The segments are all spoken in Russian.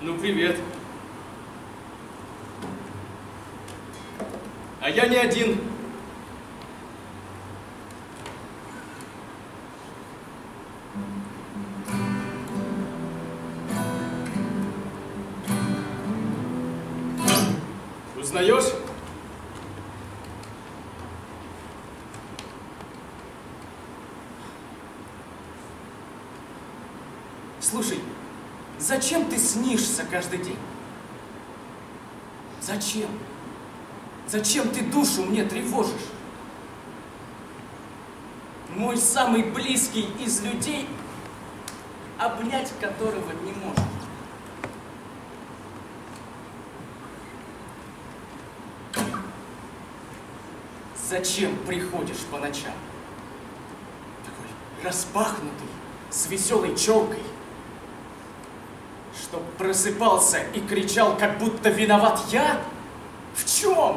Ну, привет. А я не один. Узнаешь? Слушай, зачем ты снишься каждый день? Зачем? Зачем ты душу мне тревожишь? Мой самый близкий из людей, обнять которого не может. Зачем приходишь по ночам? Такой распахнутый, с веселой челкой, чтоб просыпался и кричал, как будто виноват я? В чем?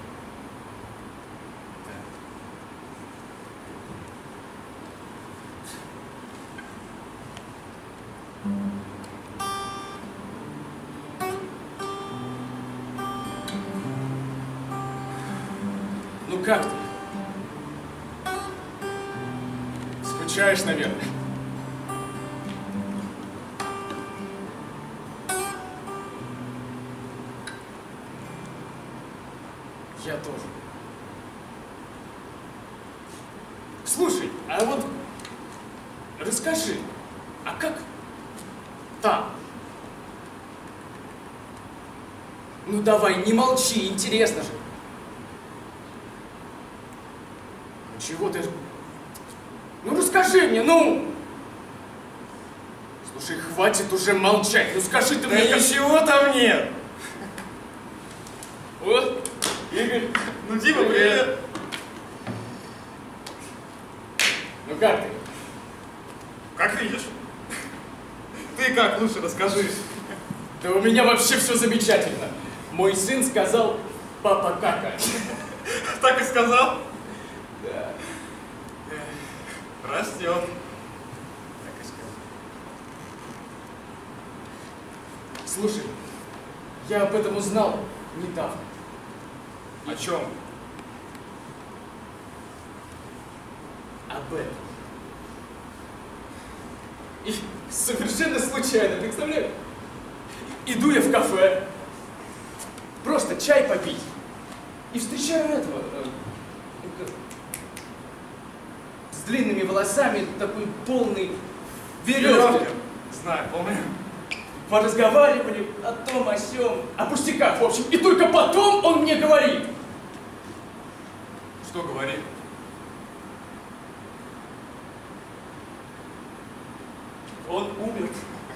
Ну как ты? Скучаешь, наверное? Я тоже. Слушай, а вот расскажи, а как там? Ну давай, не молчи, интересно же. Чего ты? Ну расскажи мне, ну! Слушай, хватит уже молчать, ну скажи ты мне... Да ничего там нет! Вот, Игорь. Ну, Дима, привет! Ну как ты? Как видишь? Ты как, лучше расскажи. Да у меня вообще все замечательно. Мой сын сказал, папа кака. Так и сказал? Да. Растет. Так и сказал. Слушай, я об этом узнал недавно. О чем? Об этом. И совершенно случайно, представляешь? Иду я в кафе, просто чай попить, и встречаю этого, с длинными волосами, такой полный веревки. Знаю, помню. Поразговаривали о том, о сём, о пустяках, в общем, и только потом он мне говорит. Что говорит? Он умер.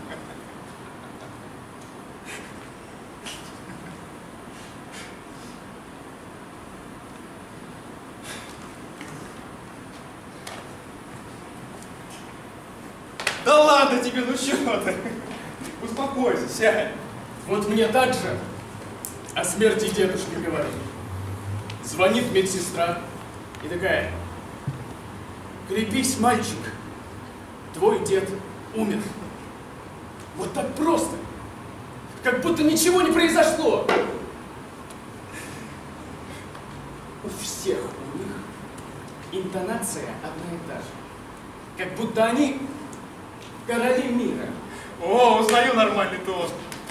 Да ладно тебе, ну чё ты? Успокойся, сядь. Вот мне также о смерти дедушки говорили. Звонит медсестра и такая: крепись, мальчик, твой дед умер. Вот так просто, как будто ничего не произошло. У всех у них интонация одна и та же, как будто они короли мира. О, узнаю нормальный тон.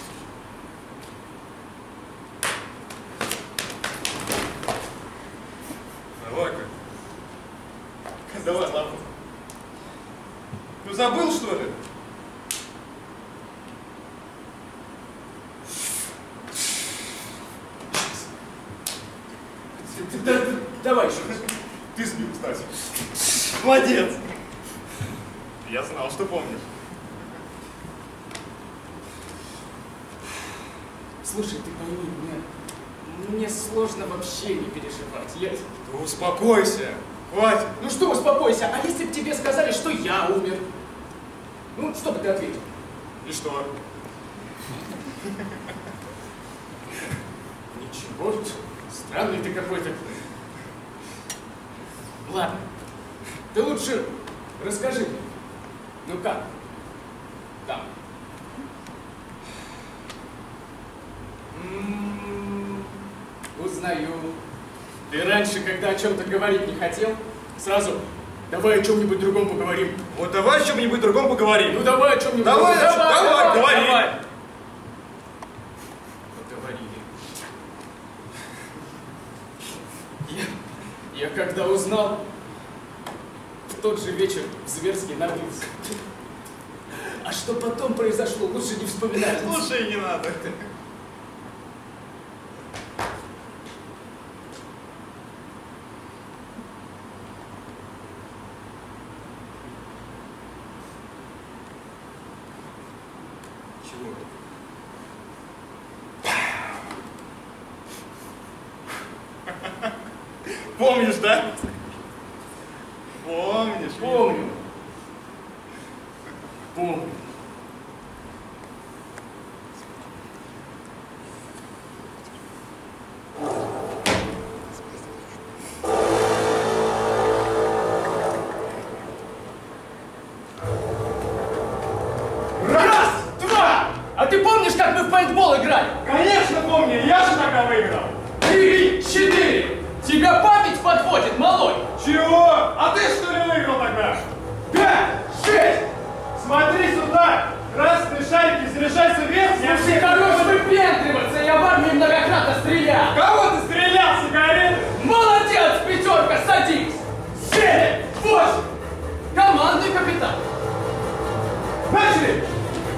Давай-ка. Давай, ладно. Ну забыл, что ли? Давай еще. Ты сбил, кстати. Молодец. Я знал, что помнишь. Слушай, ты пойми, мне сложно вообще не переживать. Да успокойся. Хватит. Ну что, успокойся, а если бы тебе сказали, что я умер? Ну, что бы ты ответил? И что? Ничего, странный ты какой-то. Ладно, ты лучше расскажи мне. Ну как? Там. узнаю. Ты раньше, когда о чем-то говорить не хотел, сразу давай о чем-нибудь другом поговорим. Вот давай о чем-нибудь другом поговорим. Ну давай о чем-нибудь давай, другом. Давай, говори. Давай. Поговорили. Я когда узнал, в тот же вечер зверски напился. А что потом произошло, лучше не вспоминать. Слушай, не надо. Чего? Помнишь, да? Помнишь? Помню. Помню. Раз, два! А ты помнишь, как мы в пейнтбол играли? Конечно помню, я же тогда выиграл. 3, 4. Тебя память подводит, малой. Чего? А ты что ли выиграл тогда? 5, 6. Смотри сюда! Красные шарики, заряжайся вверх! Слушай, хорош выпендриваться, я в армии многократно стрелял. Кого ты стрелял, сигареты? Молодец, пятерка, садись. 7, 8. Командный капитан. Начали.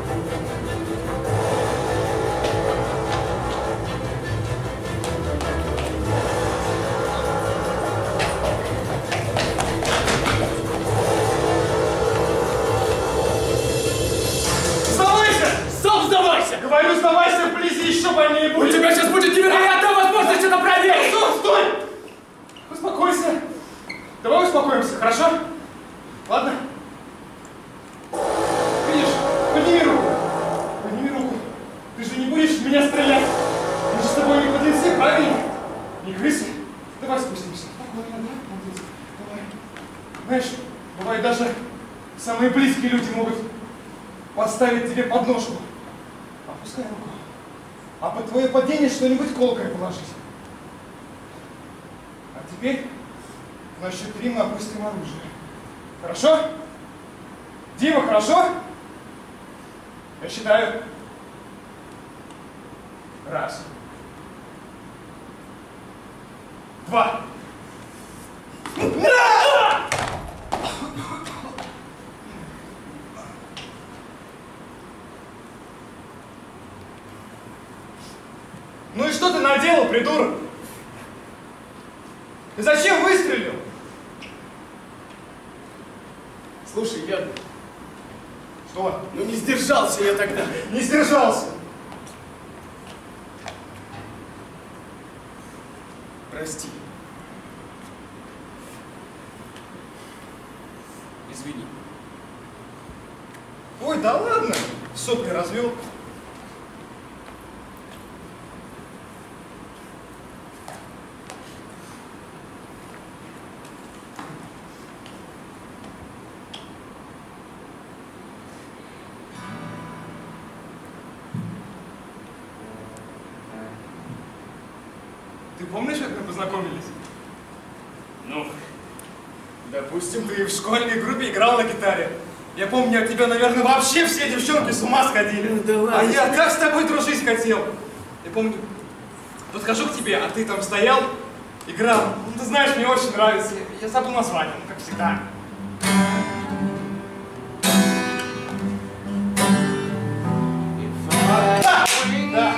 Говорю, сдавайся вблизи, еще больнее У будет. тебя сейчас будет невероятная возможность это проверить! Стой, стой! Успокойся. Давай успокоимся, хорошо? Ладно? Видишь, подними руку. Подними руку. Ты же не будешь в меня стрелять. Мы же с тобой не подлецы, правильно? Не крысы. Давай спустимся. Спокойно, да? Молодец. Давай. Знаешь, бывает даже самые близкие люди могут подставить тебе подножку. Опускай руку. А под твое падение что-нибудь колкое положить. А теперь на счет 3 мы опустим оружие. Хорошо? Дима, хорошо? Я считаю. 1, 2. Ну и что ты наделал, придурок? Ты зачем выстрелил? Слушай, я... Что? Ну не сдержался я тогда. Не сдержался. Прости. Извини. Ой, да ладно. Сопли развел. Ты помнишь, как мы познакомились? Ну, допустим. Ты в школьной группе играл на гитаре. Я помню, от тебя, наверное, вообще все девчонки с ума сходили. Ну да ладно. А я так с тобой дружить хотел. Я помню, подхожу к тебе, а ты там стоял, играл. Ну, ты знаешь, мне очень нравится. Я забыл название, ну, как всегда. Да.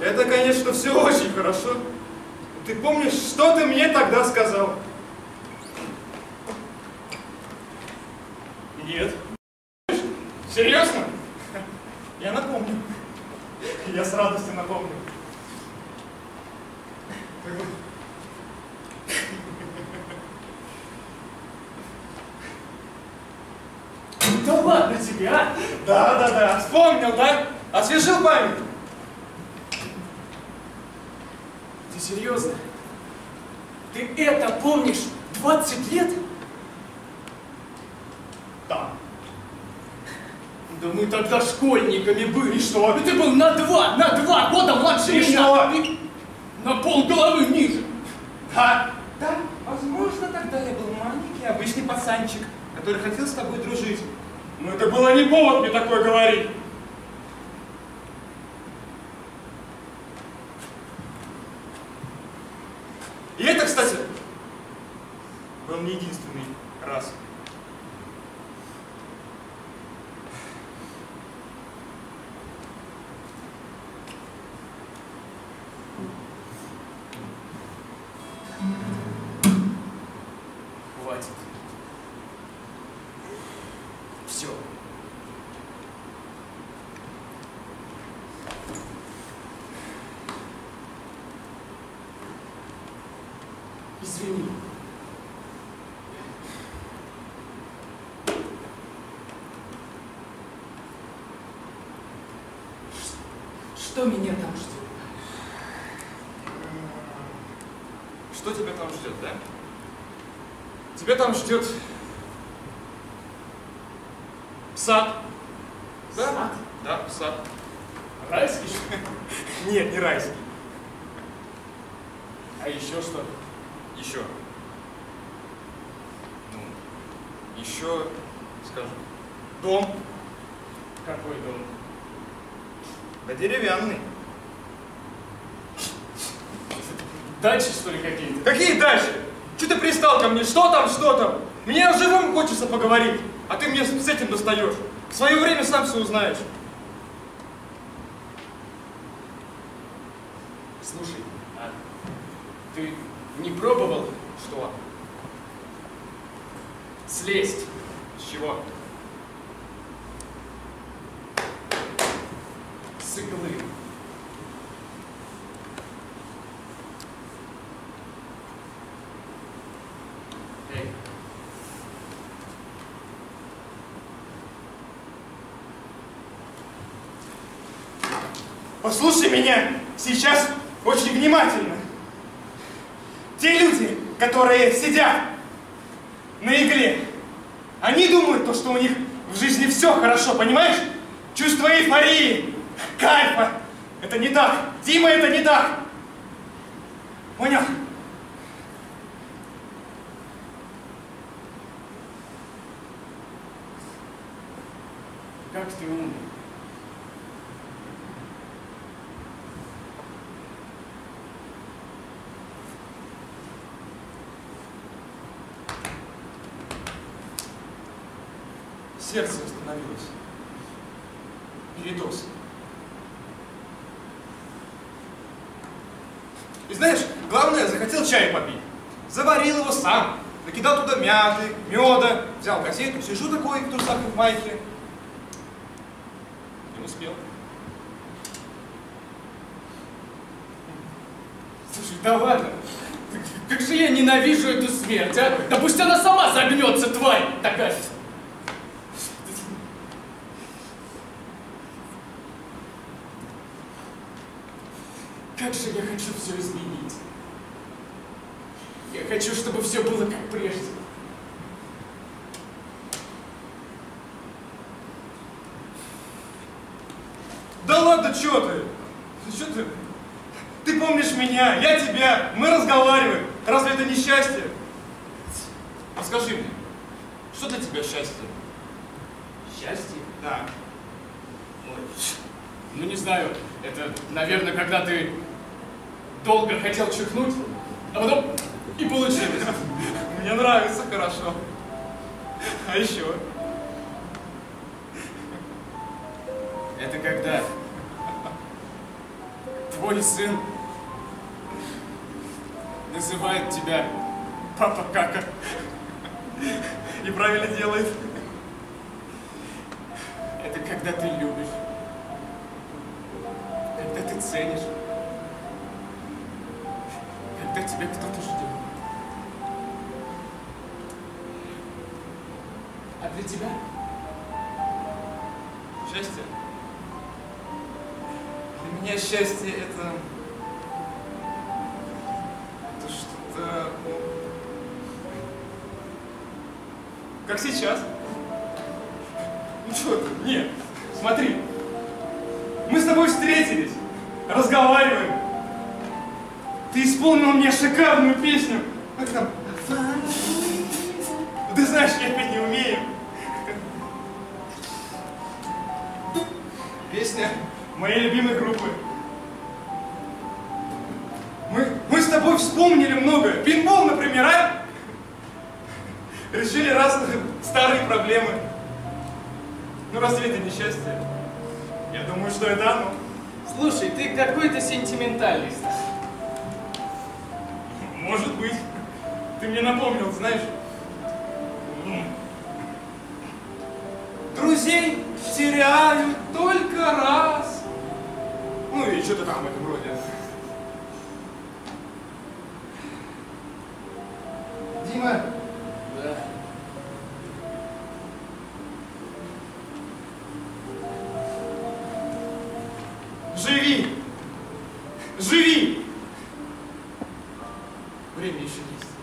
Это, конечно, все очень хорошо. Ты помнишь, что ты мне тогда сказал? Нет. Серьезно? Я напомню. Я с радостью напомню. Да ладно тебе, а? Да. Вспомнил, да? Освежил память. Ты серьезно? Ты это помнишь 20 лет? Да. Да мы тогда школьниками были. И что? Ты был на два года младше И меня. что? И на полголовы ниже. Да, возможно, тогда я был маленький, обычный пацанчик, который хотел с тобой дружить. Но это было не повод мне такое говорить. И это, кстати, был не единственный раз. Хватит. Все. Извини. Что меня там ждет? Что тебя там ждет, да? Тебя там ждет сад. Да? Сад? Да, сад. Райский, что ли? Нет, не райский. А еще что? Еще. Ну, еще, скажем, дом. Какой дом? Да деревянный. Дачи, что ли, какие-то? Какие дальше? Че ты пристал ко мне? Что там, что там? Мне живым хочется поговорить, а ты мне с этим достаешь. В свое время сам все узнаешь. Слушай, а ты не пробовал Что? слезть? С чего? С иглы. Эй. Послушай меня сейчас очень внимательно. Те люди, которые сидят на игле, они думают, что у них в жизни все хорошо, понимаешь? Чувство эйфории, кайфа. Это не так. Дима, это не так. Понял? Как ты умный. Сердце остановилось. Передоз. И знаешь, главное, захотел чай попить. Заварил его сам. Накидал туда мяты, меда, взял газету, сижу такой в трусах и в майке. Не успел. Слушай, да ладно. Как же я ненавижу эту смерть, а? Да пусть она сама загнется, тварь такая. Как же я хочу все изменить. Я хочу, чтобы все было как прежде. Да ладно, чё ты? Чё ты? Ты помнишь меня, я тебя, мы разговариваем. Разве это не счастье? Расскажи мне, что для тебя счастье? Счастье? Да. Ой, ну не знаю, это, наверное, когда ты долго хотел чихнуть, а потом и получилось. Мне нравится, хорошо. А еще? Это когда твой сын называет тебя Папа Кака. И правильно делает. Это когда ты любишь, когда ты ценишь, когда тебя кто-то ждет. А для тебя? Счастье? Для меня счастье это что-то... Как сейчас. Ну что ты? Нет. Смотри. Мы с тобой встретились. Разговариваем. Ты исполнил мне шикарную песню. Как там? Ты знаешь, я петь не умею. Песня моей любимой группы. Мы с тобой вспомнили многое. Пинбол, например, а? Решили разные старые проблемы. Ну разве это не счастье? Я думаю, что это оно. Слушай, ты какой-то сентименталист. Может быть. Ты мне напомнил, знаешь. Друзей теряют только раз. Ну и что-то там в этом роде. Дима. Да. Живи! Живи! Время еще есть.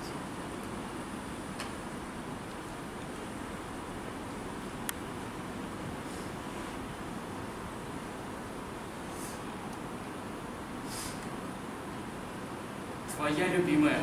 Твоя любимая.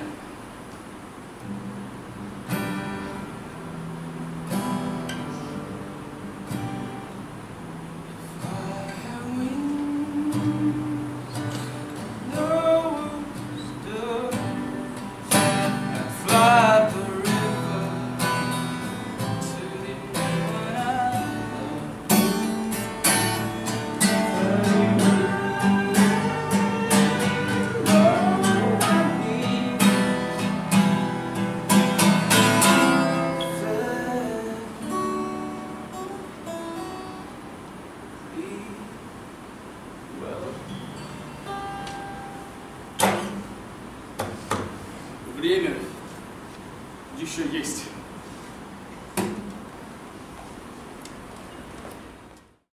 Время еще есть.